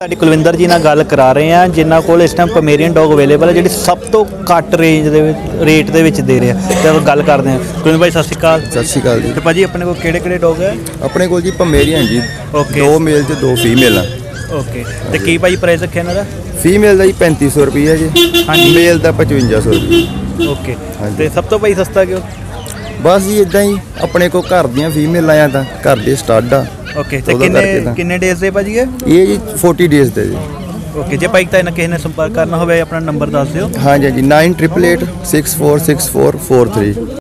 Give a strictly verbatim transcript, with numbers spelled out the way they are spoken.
साडी कुलविंदर जी नाल गल करा रहे हैं जिन्हां कोल इस टाइम पमेरियन डॉग अवेलेबल है, जिहड़ी सब तो घट रेंज दे रेट दे विच दे रहे हैं। ते गल करदे हैं कुलविंदर भाई, सत श्री अकाल। सत श्री अकाल जी। ते भाजी अपने कोल किहड़े किहड़े डॉग है? अपने कोल जी पमेरियन जी, ओके, दो मेल ते दो फीमेल। ओके, ते की भाई प्राइस रखे इन्हां दा? फीमेल का जी पैंती सौ रुपये जी, हाँ जी, मेल का पचवंजा सौ रुपये। ओके, ते सब तो भाई सस्ता क्यों? बस जी इदा ही अपने को घर दियां फीमेल आया था, घर दे स्टड आ। ओके, ते किन्ने किन्ने डेज दे भाजी है ये जी फोर्टी डेज दे जी। ओके, जे भाई तां किसी ने संपर्क करना होवे अपना नंबर दस दिओ। हाँ जी जी, nine triple eight six four six four four three.